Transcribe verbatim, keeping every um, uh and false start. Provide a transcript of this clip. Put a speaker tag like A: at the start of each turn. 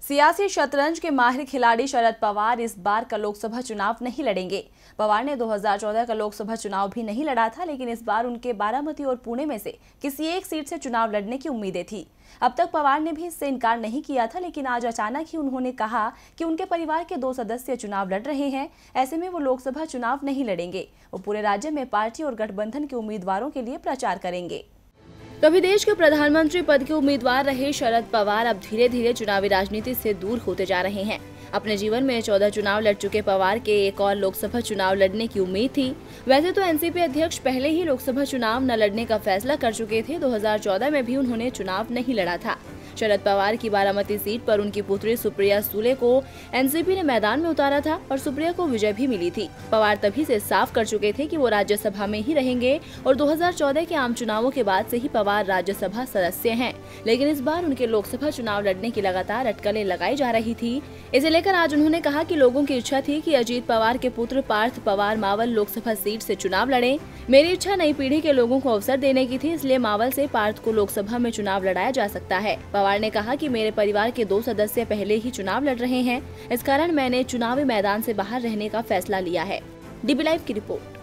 A: सियासी शतरंज के माहिर खिलाड़ी शरद पवार इस बार का लोकसभा चुनाव नहीं लड़ेंगे। पवार ने दो हज़ार चौदह का लोकसभा चुनाव भी नहीं लड़ा था, लेकिन इस बार उनके बारामती और पुणे में से किसी एक सीट से चुनाव लड़ने की उम्मीदें थी। अब तक पवार ने भी इससे इनकार नहीं किया था, लेकिन आज अचानक ही उन्होंने कहा कि उनके परिवार के दो सदस्य चुनाव लड़ रहे हैं। ऐसे में वो लोकसभा चुनाव नहीं लड़ेंगे। वो पूरे राज्य में पार्टी और गठबंधन के उम्मीदवारों के लिए प्रचार करेंगे। कभी देश के प्रधानमंत्री पद के उम्मीदवार रहे शरद पवार अब धीरे धीरे चुनावी राजनीति से दूर होते जा रहे हैं। अपने जीवन में चौदह चुनाव लड़ चुके पवार के एक और लोकसभा चुनाव लड़ने की उम्मीद थी। वैसे तो एनसीपी अध्यक्ष पहले ही लोकसभा चुनाव न लड़ने का फैसला कर चुके थे। दो हज़ार चौदह में भी उन्होंने चुनाव नहीं लड़ा था। शरद पवार की बारामती सीट पर उनकी पुत्री सुप्रिया सुले को एनसीपी ने मैदान में उतारा था और सुप्रिया को विजय भी मिली थी। पवार तभी से साफ कर चुके थे कि वो राज्यसभा में ही रहेंगे और दो हज़ार चौदह के आम चुनावों के बाद से ही पवार राज्यसभा सदस्य हैं। लेकिन इस बार उनके लोकसभा चुनाव लड़ने की लगातार अटकलें लगाई जा रही थी। इसे लेकर आज उन्होंने कहा कि लोगों की इच्छा थी कि अजीत पवार के पुत्र पार्थ पवार मावल लोकसभा सीट से चुनाव लड़े। मेरी इच्छा नई पीढ़ी के लोगों को अवसर देने की थी, इसलिए मावल से पार्थ को लोकसभा में चुनाव लड़ाया जा सकता है। पवार ने कहा कि मेरे परिवार के दो सदस्य पहले ही चुनाव लड़ रहे हैं, इस कारण मैंने चुनावी मैदान से बाहर रहने का फैसला लिया है। डीबी लाइव की रिपोर्ट।